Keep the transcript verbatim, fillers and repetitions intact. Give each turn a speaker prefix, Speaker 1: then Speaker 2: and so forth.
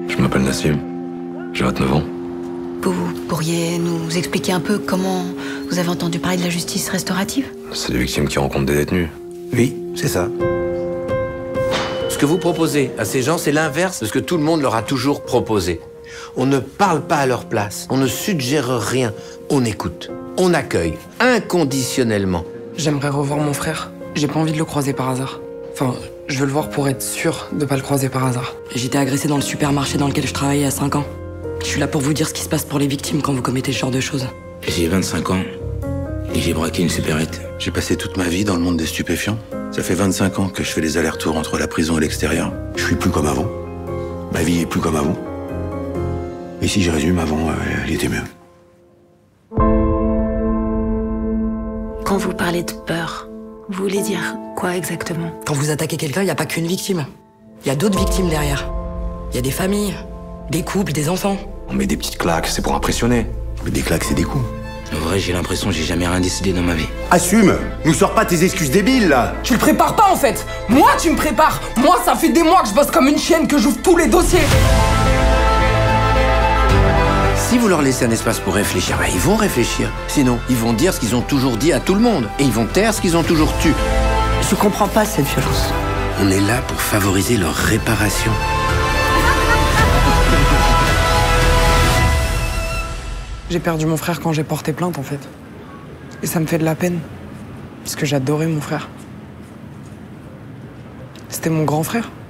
Speaker 1: Je m'appelle Nassim. J'ai vingt-neuf ans.
Speaker 2: Vous pourriez nous expliquer un peu comment vous avez entendu parler de la justice restaurative?
Speaker 1: C'est des victimes qui rencontrent des détenus.
Speaker 3: Oui, c'est ça.
Speaker 4: Ce que vous proposez à ces gens, c'est l'inverse de ce que tout le monde leur a toujours proposé. On ne parle pas à leur place, on ne suggère rien, on écoute, on accueille, inconditionnellement.
Speaker 5: J'aimerais revoir mon frère. J'ai pas envie de le croiser par hasard. Enfin, je veux le voir pour être sûr de pas le croiser par hasard.
Speaker 6: J'étais agressée dans le supermarché dans lequel je travaillais à cinq ans. Je suis là pour vous dire ce qui se passe pour les victimes quand vous commettez ce genre de choses.
Speaker 7: J'ai vingt-cinq ans et j'ai braqué une supérette.
Speaker 3: J'ai passé toute ma vie dans le monde des stupéfiants. Ça fait vingt-cinq ans que je fais les allers-retours entre la prison et l'extérieur. Je suis plus comme avant. Ma vie est plus comme avant. Et si je résume, avant, euh, elle était mieux.
Speaker 2: Quand vous parlez de peur, vous voulez dire quoi exactement?
Speaker 6: Quand vous attaquez quelqu'un, il n'y a pas qu'une victime. Il y a d'autres victimes derrière. Il y a des familles, des couples, des enfants.
Speaker 1: On met des petites claques, c'est pour impressionner.
Speaker 3: Mais des claques, c'est des coups.
Speaker 7: En vrai, j'ai l'impression que j'ai jamais rien décidé dans ma vie.
Speaker 3: Assume! Nous sors pas tes excuses débiles, là!
Speaker 5: Tu le prépares pas, en fait. Moi, tu me prépares. Moi, ça fait des mois que je bosse comme une chienne, que j'ouvre tous les dossiers.
Speaker 4: Si vous leur laissez un espace pour réfléchir, bah, ils vont réfléchir. Sinon, ils vont dire ce qu'ils ont toujours dit à tout le monde. Et ils vont taire ce qu'ils ont toujours tu.
Speaker 6: Je comprends pas cette violence.
Speaker 4: On est là pour favoriser leur réparation.
Speaker 5: J'ai perdu mon frère quand j'ai porté plainte, en fait. Et ça me fait de la peine. Parce que j'adorais mon frère. C'était mon grand frère.